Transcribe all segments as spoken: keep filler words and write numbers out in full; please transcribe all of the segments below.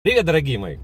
Привет, дорогие мои!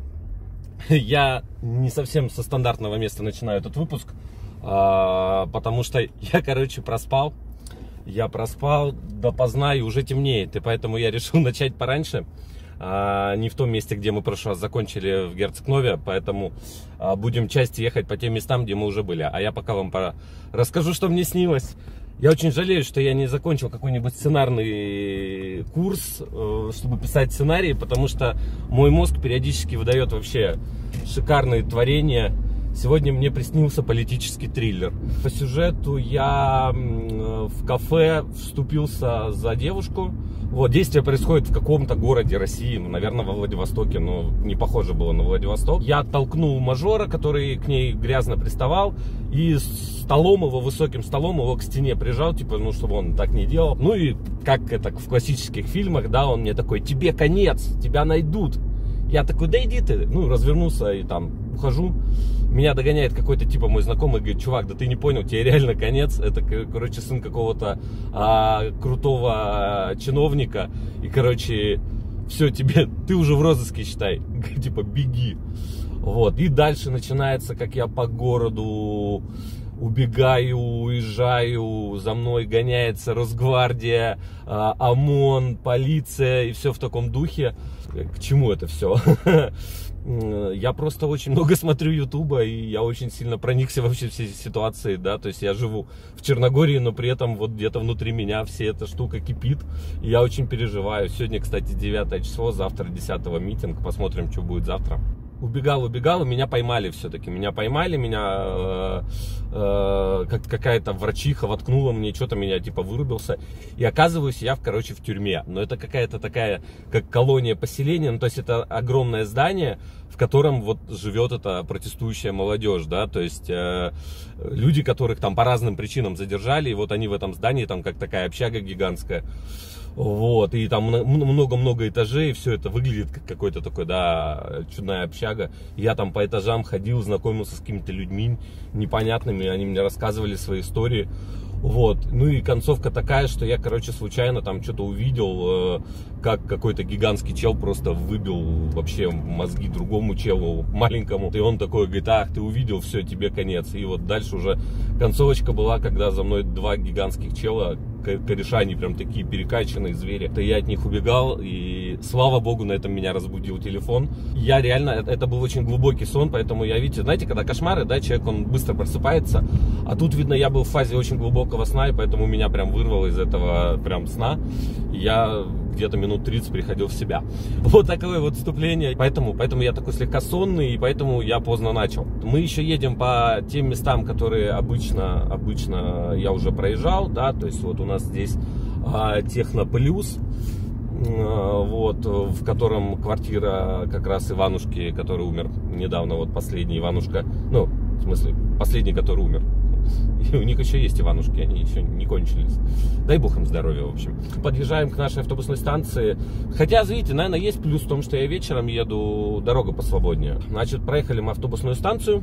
Я не совсем со стандартного места начинаю этот выпуск, потому что я, короче, проспал. Я проспал допоздна и уже темнеет, и поэтому я решил начать пораньше. Не в том месте, где мы в прошлый раз закончили, в Герцег-Нове, поэтому будем часть ехать по тем местам, где мы уже были. А я пока вам пора расскажу, что мне снилось. Я очень жалею, что я не закончил какой-нибудь сценарный курс, чтобы писать сценарии, потому что мой мозг периодически выдает вообще шикарные творения. Сегодня мне приснился политический триллер. По сюжету я в кафе вступился за девушку. Вот, действие происходит в каком-то городе России, наверное, во Владивостоке, но не похоже было на Владивосток. Я оттолкнул мажора, который к ней грязно приставал, и столом его, высоким столом его к стене прижал, типа, ну, чтобы он так не делал. Ну и как это в классических фильмах, да, он мне такой: тебе конец, тебя найдут. Я такой: да иди ты. Ну, развернулся и там ухожу. Меня догоняет какой-то типа мой знакомый, говорит: чувак, да ты не понял, тебе реально конец. Это, короче, сын какого-то а, крутого чиновника. И, короче, все, тебе, ты уже в розыске, считай. Типа, беги. Вот. И дальше начинается, как я по городу убегаю, уезжаю, за мной гоняется Росгвардия, а, ОМОН, полиция и все в таком духе. К чему это все? Я просто очень много смотрю Ютуба, и я очень сильно проникся вообще всей ситуацией, да, то есть я живу в Черногории, но при этом вот где-то внутри меня вся эта штука кипит, и я очень переживаю. Сегодня, кстати, девятое число, завтра десятого митинг, посмотрим, что будет завтра. Убегал, убегал, и меня поймали все-таки. Меня поймали, меня э, э, как, какая-то врачиха воткнула мне, что-то меня типа вырубился. И оказываюсь я, в, короче, в тюрьме. Но это какая-то такая, как колония поселения. Ну, то есть это огромное здание, в котором вот живет эта протестующая молодежь, да. То есть э, люди, которых там по разным причинам задержали, и вот они в этом здании, там как такая общага гигантская. Вот, и там много-много этажей, и все это выглядит как какой-то такой, да, чудная общага. Я там по этажам ходил, знакомился с какими-то людьми непонятными, они мне рассказывали свои истории. Вот, ну и концовка такая, что я, короче, случайно там что-то увидел, как какой-то гигантский чел просто выбил вообще мозги другому челу, маленькому. И он такой говорит: ах, ты увидел, все, тебе конец. И вот дальше уже концовочка была, когда за мной два гигантских чела, кореша, они прям такие перекачанные звери. То я от них убегал, и слава богу, на этом меня разбудил телефон. Я реально, это был очень глубокий сон, поэтому я, видите, знаете, когда кошмары, да, человек, он быстро просыпается, а тут, видно, я был в фазе очень глубокого сна, и поэтому меня прям вырвало из этого прям сна. Я где-то минут тридцать приходил в себя. Вот такое вот вступление. Поэтому, поэтому я такой слегка сонный, и поэтому я поздно начал. Мы еще едем по тем местам, которые обычно, обычно я уже проезжал, да, то есть вот у нас здесь а, Техноплюс, а, вот, в котором квартира как раз Иванушки, который умер недавно, вот последний Иванушка, ну, в смысле, последний, который умер. И у них еще есть Иванушки, они еще не кончились. Дай бог им здоровья, в общем. Подъезжаем к нашей автобусной станции. Хотя, видите, наверное, есть плюс в том, что я вечером еду, дорога посвободнее. Значит, проехали мы автобусную станцию.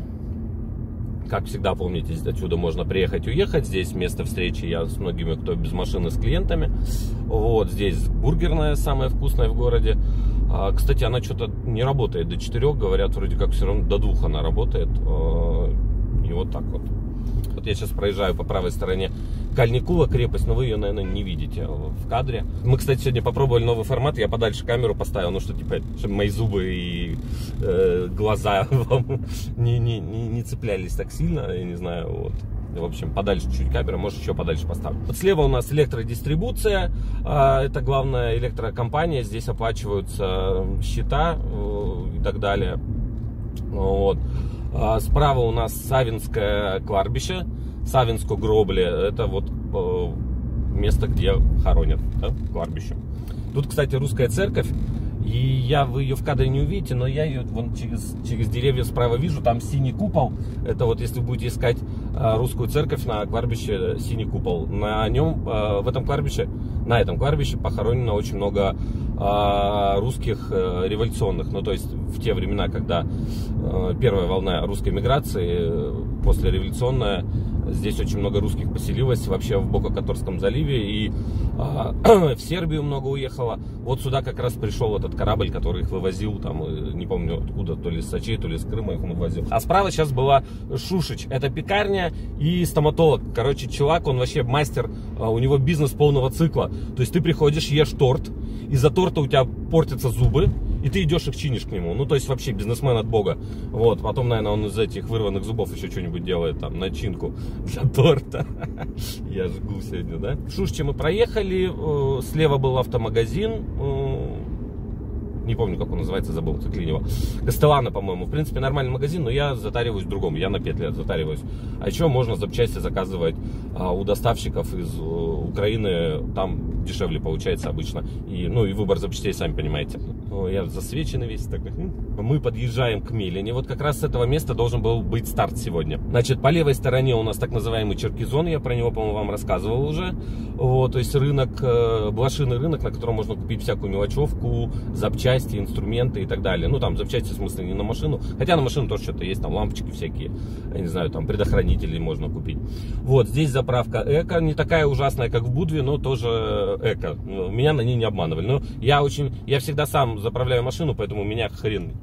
Как всегда, помните, отсюда можно приехать и уехать. Здесь место встречи я с многими, кто без машины, с клиентами. Вот, здесь бургерная, самая вкусная в городе. А, кстати, она что-то не работает до четырех, говорят, вроде как все равно до двух она работает. И вот так вот. Вот я сейчас проезжаю по правой стороне Кальникула крепость, но вы ее, наверное, не видите в кадре. Мы, кстати, сегодня попробовали новый формат. Я подальше камеру поставил, ну что, типа, чтобы мои зубы и э, глаза вам не, не, не, не цеплялись так сильно, я не знаю, вот. В общем, подальше чуть камера, может, еще подальше поставлю. Вот слева у нас электродистрибуция, это главная электрокомпания, здесь оплачиваются счета и так далее. Вот. Справа у нас Савинское кладбище, Савинско гробли, это вот место, где хоронят, да, кладбище. Тут, кстати, русская церковь, и я, вы ее в кадре не увидите, но я ее вон через, через деревья справа вижу, там синий купол. Это вот если вы будете искать русскую церковь на кладбище, синий купол. На нем, в этом кладбище, на этом кладбище похоронено очень много русских революционных. Ну, то есть в те времена, когда первая волна русской миграции, послереволюционная, Здесь очень много русских поселилось вообще в Бока-Которском заливе, и а, в Сербию много уехало. Вот сюда как раз пришел этот корабль, который их вывозил, там, не помню откуда, то ли из Сочи, то ли из Крыма их он вывозил. А справа сейчас была Шушич, это пекарня и стоматолог. Короче, чувак, он вообще мастер, у него бизнес полного цикла. То есть ты приходишь, ешь торт, из-за торта у тебя портятся зубы, и ты идешь их чинишь к нему. Ну, то есть вообще бизнесмен от бога. Вот, потом, наверное, он из этих вырванных зубов еще что-нибудь делает, там, начинку для торта. Я жгу сегодня, да? В Шушче мы проехали, слева был автомагазин, не помню, как он называется, забыл, циклинь его. Кастеллано, по-моему. В принципе, нормальный магазин, но я затариваюсь в другом. Я на пять лет затариваюсь. А еще можно запчасти заказывать а, у доставщиков из у, Украины. Там дешевле получается обычно. И, ну, и выбор запчастей, сами понимаете. О, я засвеченный весь такой. Мы подъезжаем к Мелине. Вот как раз с этого места должен был быть старт сегодня. Значит, по левой стороне у нас так называемый Черкизон. Я про него, по-моему, вам рассказывал уже. Вот, то есть рынок, блошиный рынок, на котором можно купить всякую мелочевку, запчасти, инструменты и так далее. Ну, там запчасти, в смысле, не на машину. Хотя на машину тоже что-то есть, там лампочки всякие, я не знаю, там предохранители можно купить. Вот, здесь заправка Эко, не такая ужасная, как в Будве, но тоже Эко. Меня на ней не обманывали. Но я очень, я всегда сам заправляю машину, поэтому у меня хрен.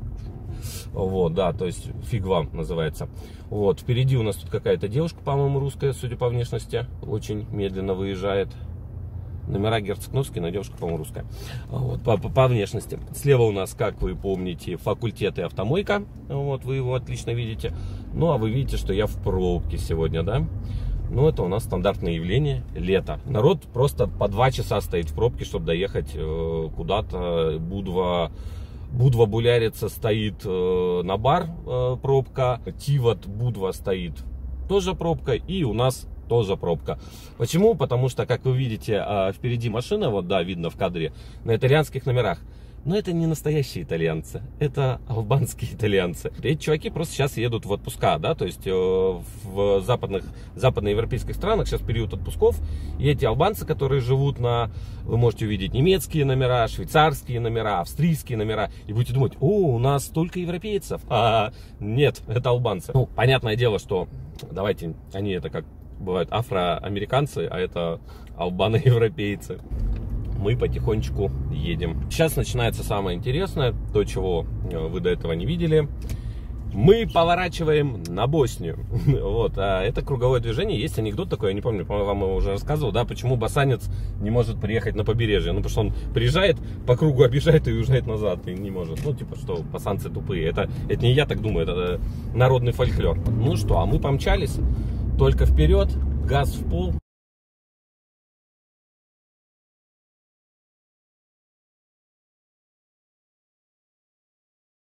Вот, да, то есть фиг вам называется. Вот, впереди у нас тут какая-то девушка, по-моему, русская, судя по внешности, очень медленно выезжает. Номера Герцкновский, но девушка, по-моему, русская. Вот, по, по, по внешности. Слева у нас, как вы помните, факультет и автомойка. Вот, вы его отлично видите. Ну, а вы видите, что я в пробке сегодня, да? Ну, это у нас стандартное явление, лето. Народ просто по два часа стоит в пробке, чтобы доехать э, куда-то. Будва, Будва Булярица стоит э, на бар, э, пробка. Тивот Будва стоит тоже пробка. И у нас тоже пробка. Почему? Потому что, как вы видите, впереди машина, вот, да, видно в кадре, на итальянских номерах. Но это не настоящие итальянцы, это албанские итальянцы. Эти чуваки просто сейчас едут в отпуска, да, то есть в западных, западноевропейских странах сейчас период отпусков, и эти албанцы, которые живут на, вы можете увидеть немецкие номера, швейцарские номера, австрийские номера, и будете думать, о, у нас столько европейцев. А нет, это албанцы. Ну, понятное дело, что, давайте, они это как бывают афроамериканцы, а это албано-европейцы. Мы потихонечку едем. Сейчас начинается самое интересное, то, чего вы до этого не видели. Мы поворачиваем на Боснию. Вот, а это круговое движение. Есть анекдот такой, я не помню, по-моему, вам его уже рассказывал, да, почему босанец не может приехать на побережье. Ну, потому что он приезжает, по кругу объезжает и уезжает назад, и не может. Ну, типа, что босанцы тупые. Это, это не я так думаю, это народный фольклор. Ну что, а мы помчались, только вперед, газ в пол.